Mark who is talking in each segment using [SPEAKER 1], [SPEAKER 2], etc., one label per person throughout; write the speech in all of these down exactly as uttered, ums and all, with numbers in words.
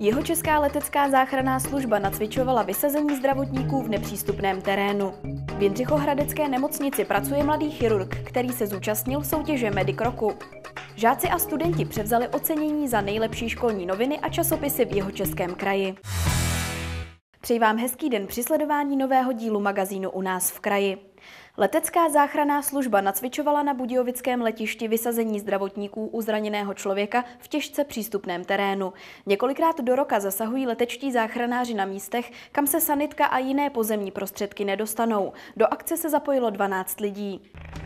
[SPEAKER 1] Jihočeská letecká záchranná služba nacvičovala vysazení zdravotníků v nepřístupném terénu. V Jindřichohradecké nemocnici pracuje mladý chirurg, který se zúčastnil soutěže Medic roku. Žáci a studenti převzali ocenění za nejlepší školní noviny a časopisy v Jihočeském kraji. Přeji vám hezký den při sledování nového dílu magazínu U nás v kraji. Letecká záchranná služba nacvičovala na budějovickém letišti vysazení zdravotníků u zraněného člověka v těžce přístupném terénu. Několikrát do roka zasahují letečtí záchranáři na místech, kam se sanitka a jiné pozemní prostředky nedostanou. Do akce se zapojilo dvanáct lidí.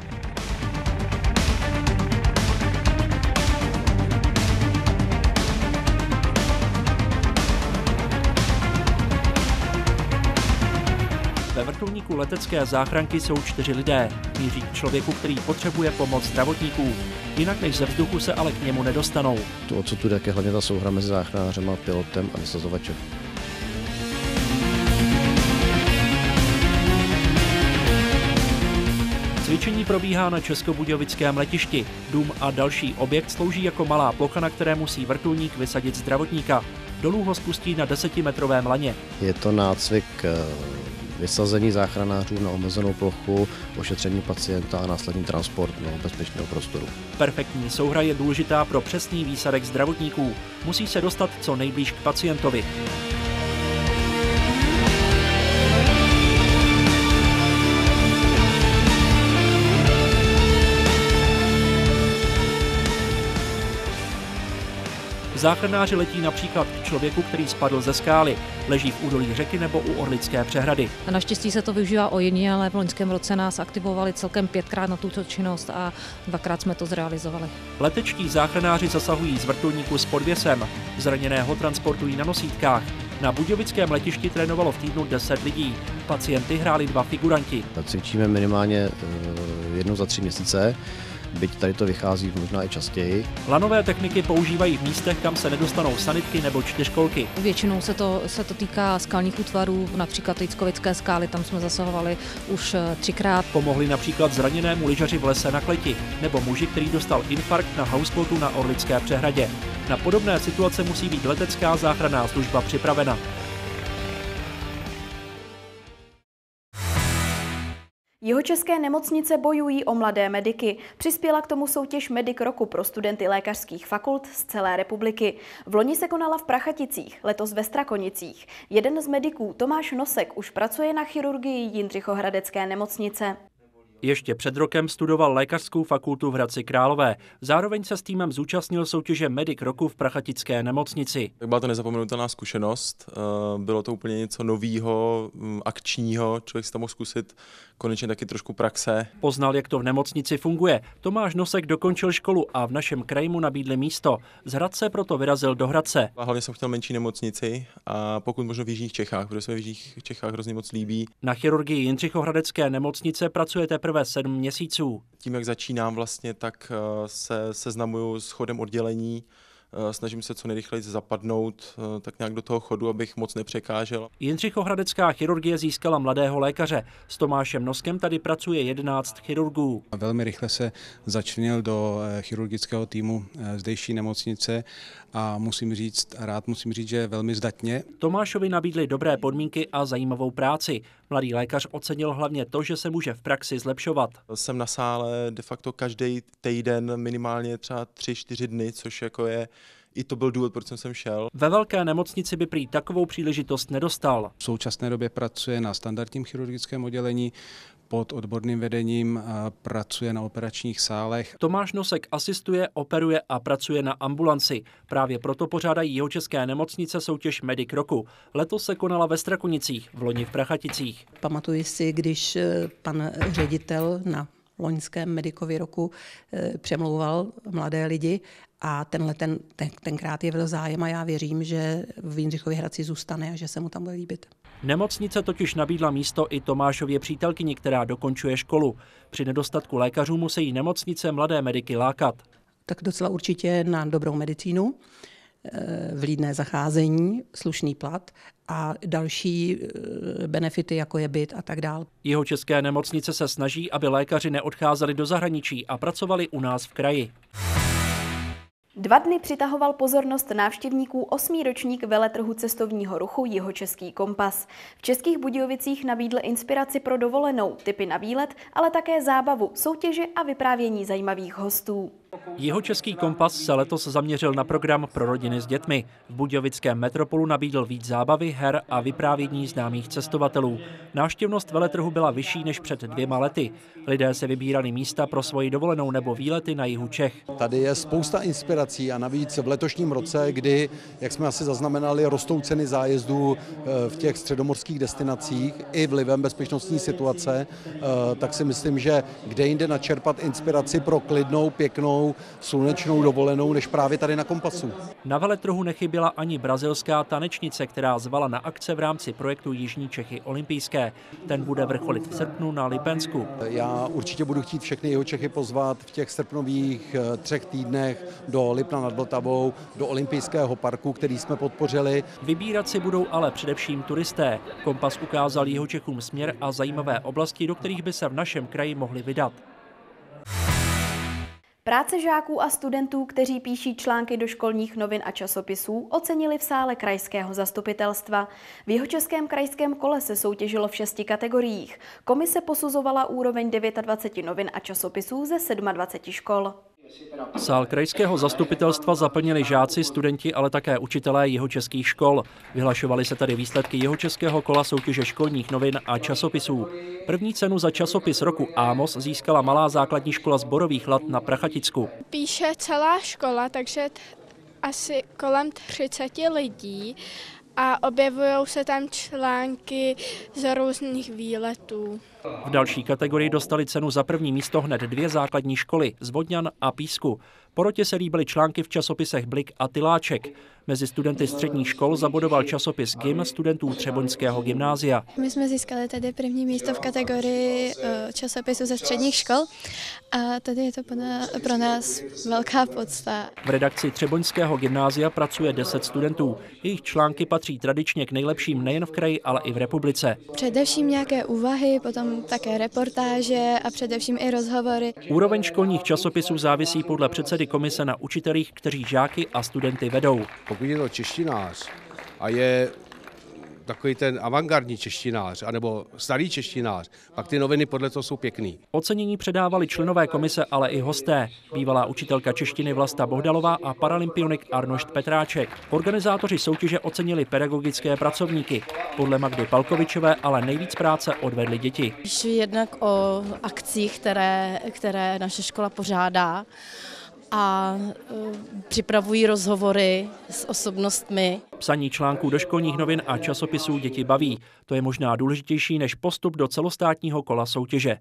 [SPEAKER 2] Ve vrtulníku letecké záchranky jsou čtyři lidé. Míří k člověku, který potřebuje pomoc zdravotníků. Jinak než ze vzduchu se ale k němu nedostanou.
[SPEAKER 3] To, o co tu jde, je hlavně ta souhra mezi záchranářem, pilotem a vysazovačem.
[SPEAKER 2] Cvičení probíhá na českobudějovickém letišti. Dům a další objekt slouží jako malá plocha, na které musí vrtulník vysadit zdravotníka. Dolů ho spustí na desetimetrovém laně.
[SPEAKER 3] Je to nácvik vysazení záchranářů na omezenou plochu, ošetření pacienta a následný transport do bezpečného prostoru.
[SPEAKER 2] Perfektní souhra je důležitá pro přesný výsadek zdravotníků. Musí se dostat co nejblíž k pacientovi. Záchranáři letí například k člověku, který spadl ze skály, leží v údolí řeky nebo u Orlické přehrady.
[SPEAKER 4] Naštěstí se to využívá ojediněle, ale v loňském roce nás aktivovali celkem pětkrát na tuto činnost a dvakrát jsme to zrealizovali.
[SPEAKER 2] Letečtí záchranáři zasahují z vrtulníku s podvěsem, zraněného transportují na nosítkách. Na budějovickém letišti trénovalo v týdnu deset lidí. Pacienty hráli dva figuranti.
[SPEAKER 3] Cvičíme minimálně jednou za tři měsíce. Byť tady to vychází možná i častěji.
[SPEAKER 2] Lanové techniky používají v místech, kam se nedostanou sanitky nebo čtyřkolky.
[SPEAKER 4] Většinou se to, se to týká skalních útvarů, například Jickovické skály, tam jsme zasahovali už třikrát.
[SPEAKER 2] Pomohli například zraněnému lyžaři v lese na Kleti, nebo muži, který dostal infarkt na houseboatu na Orlické přehradě. Na podobné situace musí být letecká záchranná služba připravena.
[SPEAKER 1] Jihočeské nemocnice bojují o mladé mediky. Přispěla k tomu soutěž Medic roku pro studenty lékařských fakult z celé republiky. V loni se konala v Prachaticích, letos ve Strakonicích. Jeden z mediků, Tomáš Nosek, už pracuje na chirurgii Jindřichohradecké nemocnice.
[SPEAKER 2] Ještě před rokem studoval lékařskou fakultu v Hradci Králové. Zároveň se s týmem zúčastnil soutěže Medic roku v Prachatické nemocnici.
[SPEAKER 5] Byla to nezapomenutelná zkušenost. Bylo to úplně něco novýho, akčního, člověk si tam mohl zkusit konečně taky trošku praxe.
[SPEAKER 2] Poznal, jak to v nemocnici funguje. Tomáš Nosek dokončil školu a v našem kraji mu nabídli místo. Z Hradce proto vyrazil do Hradce.
[SPEAKER 5] A hlavně jsem chtěl menší nemocnici a pokud možno v jižních Čechách, protože se mi v jižních Čechách hrozně moc líbí.
[SPEAKER 2] Na chirurgii Jindřichohradecké nemocnice pracuje teprve sedm měsíců.
[SPEAKER 5] Tím, jak začínám vlastně, tak se seznamuju s chodem oddělení. Snažím se co nejrychleji zapadnout tak nějak do toho chodu, abych moc nepřekážel.
[SPEAKER 2] Jindřichohradecká chirurgie získala mladého lékaře. S Tomášem Noskem tady pracuje jedenáct chirurgů.
[SPEAKER 6] Velmi rychle se začlenil do chirurgického týmu zdejší nemocnice a musím říct, rád musím říct, že velmi zdatně.
[SPEAKER 2] Tomášovi nabídli dobré podmínky a zajímavou práci. Mladý lékař ocenil hlavně to, že se může v praxi zlepšovat.
[SPEAKER 5] Jsem na sále de facto každý týden minimálně třeba tři, čtyři dny, což jako je, i to byl důvod, proč jsem sem šel.
[SPEAKER 2] Ve velké nemocnici by prý takovou příležitost nedostal.
[SPEAKER 6] V současné době pracuje na standardním chirurgickém oddělení, pod odborným vedením pracuje na operačních sálech.
[SPEAKER 2] Tomáš Nosek asistuje, operuje a pracuje na ambulanci. Právě proto pořádají Jihočeské nemocnice soutěž Medic roku. Letos se konala ve Strakonicích, v loni v Prachaticích.
[SPEAKER 7] Pamatuji si, když pan ředitel na loňském Medicově roku přemlouval mladé lidi a tenhle ten, ten, tenkrát je byl zájem a já věřím, že v Jindřichově Hradci zůstane a že se mu tam bude líbit.
[SPEAKER 2] Nemocnice totiž nabídla místo i Tomášově přítelkyni, která dokončuje školu. Při nedostatku lékařů musí nemocnice mladé mediky lákat.
[SPEAKER 7] Tak docela určitě na dobrou medicínu, vlídné zacházení, slušný plat a další benefity, jako je byt a tak dál.
[SPEAKER 2] Jihočeské nemocnice se snaží, aby lékaři neodcházeli do zahraničí a pracovali u nás v kraji.
[SPEAKER 1] Dva dny přitahoval pozornost návštěvníků osmý ročník veletrhu cestovního ruchu Jihočeský kompas. V Českých Budějovicích nabídl inspiraci pro dovolenou, tipy na výlet, ale také zábavu, soutěže a vyprávění zajímavých hostů.
[SPEAKER 2] Jihočeský kompas se letos zaměřil na program pro rodiny s dětmi. V budějovickém metropolu nabídl víc zábavy, her a vyprávění známých cestovatelů. Návštěvnost veletrhu byla vyšší než před dvěma lety. Lidé se vybírali místa pro svoji dovolenou nebo výlety na jihu Čech.
[SPEAKER 8] Tady je spousta inspirací a navíc v letošním roce, kdy, jak jsme asi zaznamenali, rostou ceny zájezdů v těch středomorských destinacích i vlivem bezpečnostní situace, tak si myslím, že kde jinde načerpat inspiraci pro klidnou, pěknou, slunečnou dovolenou, než právě tady na Kompasu.
[SPEAKER 2] Na veletrhu nechyběla ani brazilská tanečnice, která zvala na akce v rámci projektu Jižní Čechy olympijské. Ten bude vrcholit v srpnu na Lipensku.
[SPEAKER 8] Já určitě budu chtít všechny Jihočechy pozvat v těch srpnových třech týdnech do Lipna nad Vltavou, do olympijského parku, který jsme podpořili.
[SPEAKER 2] Vybírat si budou ale především turisté. Kompas ukázal Jihočechům směr a zajímavé oblasti, do kterých by se v našem kraji mohli vydat.
[SPEAKER 1] Práce žáků a studentů, kteří píší články do školních novin a časopisů, ocenili v sále krajského zastupitelstva. V Jihočeském krajském kole se soutěžilo v šesti kategoriích. Komise posuzovala úroveň dvacet devět novin a časopisů ze dvacet sedm škol.
[SPEAKER 2] Sál krajského zastupitelstva zaplnili žáci, studenti, ale také učitelé jihočeských škol. Vyhlašovaly se tady výsledky Jihočeského kola soutěže školních novin a časopisů. První cenu za časopis roku Ámos získala malá základní škola z Borových Lat na Prachaticku.
[SPEAKER 9] Píše celá škola, takže asi kolem třicet lidí a objevují se tam články z různých výletů.
[SPEAKER 2] V další kategorii dostali cenu za první místo hned dvě základní školy z Vodňan a Písku. Porotě se líbily články v časopisech Blik a Tyláček. Mezi studenty středních škol zabodoval časopis Gym studentů Třeboňského gymnázia.
[SPEAKER 10] My jsme získali tady první místo v kategorii časopisu ze středních škol a tady je to pro nás velká podsta.
[SPEAKER 2] V redakci Třeboňského gymnázia pracuje deset studentů. Jejich články patří tradičně k nejlepším nejen v kraji, ale i v republice.
[SPEAKER 10] Především nějaké úvahy, potom také reportáže a především i rozhovory.
[SPEAKER 2] Úroveň školních časopisů závisí podle předsedy komise na učitelích, kteří žáky a studenty vedou.
[SPEAKER 11] Pokud je to češtinář a je takový ten avantgardní češtinář, anebo starý češtinář, pak ty noviny podle toho jsou pěkný.
[SPEAKER 2] Ocenění předávali členové komise, ale i hosté. Bývalá učitelka češtiny Vlasta Bohdalová a paralympionik Arnošt Petráček. Organizátoři soutěže ocenili pedagogické pracovníky. Podle Magdy Palkovičové ale nejvíc práce odvedly děti.
[SPEAKER 12] Píšu jednak o akcích, které, které naše škola pořádá, a připravují rozhovory s osobnostmi.
[SPEAKER 2] Psaní článků do školních novin a časopisů děti baví. To je možná důležitější než postup do celostátního kola soutěže.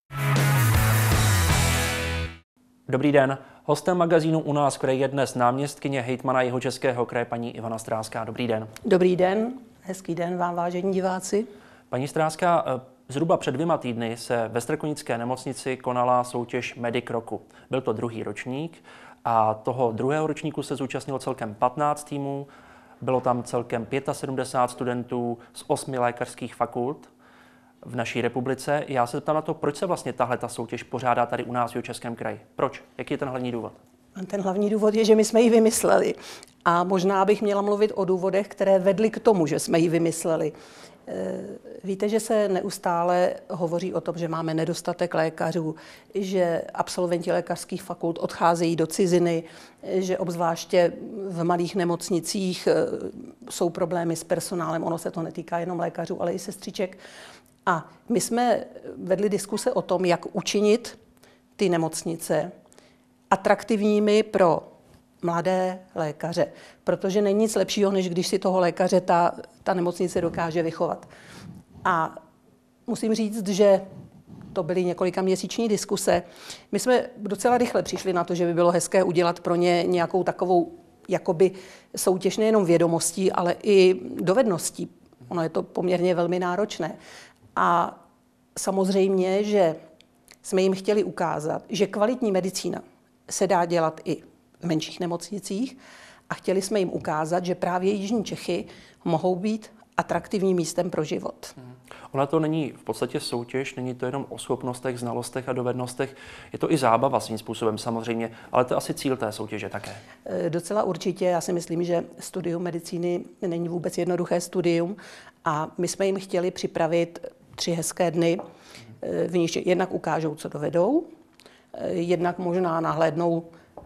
[SPEAKER 2] Dobrý den. Hostem magazínu U nás v kraji je dnes náměstkyně hejtmana Jihočeského kraje paní Ivana Stráská. Dobrý den.
[SPEAKER 7] Dobrý den, hezký den vám, vážení diváci.
[SPEAKER 2] Paní Stráská, zhruba před dvěma týdny se ve Strakonické nemocnici konala soutěž Medic roku. Byl to druhý ročník a toho druhého ročníku se zúčastnilo celkem patnáct týmů. Bylo tam celkem sedmdesát pět studentů z osmi lékařských fakult v naší republice. Já se ptám na to, proč se vlastně tahle ta soutěž pořádá tady u nás v Jihočeském kraji. Proč? Jaký je ten hlavní důvod?
[SPEAKER 7] Ten hlavní důvod je, že my jsme ji vymysleli. A možná bych měla mluvit o důvodech, které vedly k tomu, že jsme ji vymysleli. Víte, že se neustále hovoří o tom, že máme nedostatek lékařů, že absolventi lékařských fakult odcházejí do ciziny, že obzvláště v malých nemocnicích jsou problémy s personálem. Ono se to netýká jenom lékařů, ale i sestřiček. A my jsme vedli diskuse o tom, jak učinit ty nemocnice atraktivními pro mladé lékaře, protože není nic lepšího, než když si toho lékaře ta, ta nemocnice dokáže vychovat. A musím říct, že to byly několika měsíční diskuse. My jsme docela rychle přišli na to, že by bylo hezké udělat pro ně nějakou takovou jakoby soutěž nejenom vědomostí, ale i dovedností. Ono je to poměrně velmi náročné. A samozřejmě, že jsme jim chtěli ukázat, že kvalitní medicína se dá dělat i v menších nemocnicích a chtěli jsme jim ukázat, že právě jižní Čechy mohou být atraktivním místem pro život.
[SPEAKER 2] Ona to není v podstatě soutěž, není to jenom o schopnostech, znalostech a dovednostech, je to i zábava svým způsobem samozřejmě, ale to je asi cíl té soutěže také.
[SPEAKER 7] Docela určitě, já si myslím, že studium medicíny není vůbec jednoduché studium a my jsme jim chtěli připravit tři hezké dny, v níž jednak ukážou, co dovedou, jednak možná nahlédnou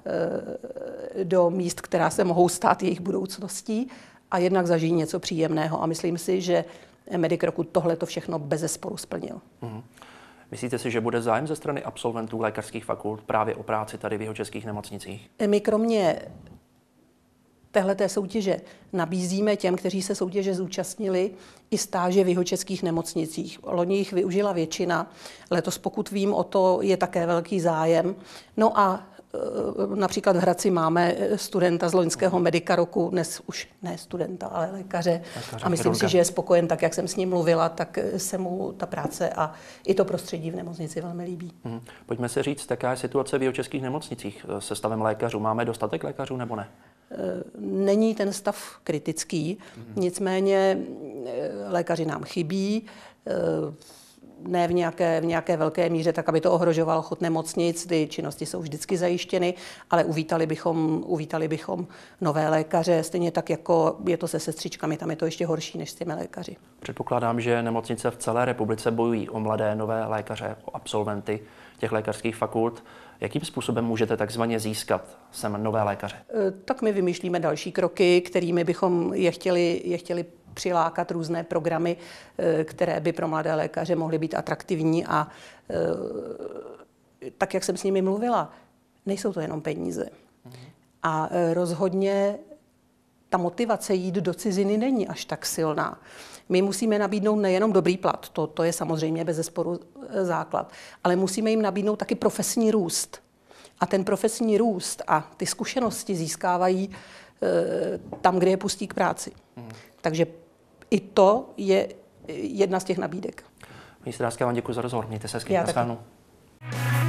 [SPEAKER 7] do míst, která se mohou stát jejich budoucností a jednak zažijí něco příjemného. A myslím si, že Medic Roku tohle to všechno bezesporu splnil.
[SPEAKER 2] Mm. Myslíte si, že bude zájem ze strany absolventů lékařských fakult právě o práci tady v jihočeských nemocnicích?
[SPEAKER 7] My kromě téhleté soutěže nabízíme těm, kteří se soutěže zúčastnili, i stáže v jihočeských nemocnicích. Loni jich využila většina, letos, pokud vím, o to je také velký zájem. No a například v Hradci máme studenta z loňského Medica Roku, dnes už ne studenta, ale lékaře. lékaře a myslím chirurga. si, že je spokojen, tak jak jsem s ním mluvila, tak se mu ta práce a i to prostředí v nemocnici velmi líbí.
[SPEAKER 2] Hmm. Pojďme si říct, jaká je situace v jihočeských nemocnicích se stavem lékařů. Máme dostatek lékařů nebo ne?
[SPEAKER 7] Není ten stav kritický, hmm. nicméně lékaři nám chybí, ne v nějaké, v nějaké velké míře, tak aby to ohrožovalo chod nemocnic, ty činnosti jsou vždycky zajištěny, ale uvítali bychom, uvítali bychom nové lékaře, stejně tak jako je to se sestřičkami, tam je to ještě horší než s těmi lékaři.
[SPEAKER 2] Předpokládám, že nemocnice v celé republice bojují o mladé nové lékaře, o absolventy těch lékařských fakult. Jakým způsobem můžete takzvaně získat sem nové lékaře?
[SPEAKER 7] Tak my vymýšlíme další kroky, kterými bychom je chtěli, je chtěli přilákat různé programy, které by pro mladé lékaře mohly být atraktivní a tak, jak jsem s nimi mluvila, nejsou to jenom peníze. A rozhodně ta motivace jít do ciziny není až tak silná. My musíme nabídnout nejenom dobrý plat, to, to je samozřejmě bezesporu základ, ale musíme jim nabídnout taky profesní růst. A ten profesní růst a ty zkušenosti získávají tam, kde je pustí k práci. Hmm. Takže i to je jedna z těch nabídek.
[SPEAKER 2] Paní Strážská, vám děkuji za rozhovor. Mějte se hezky.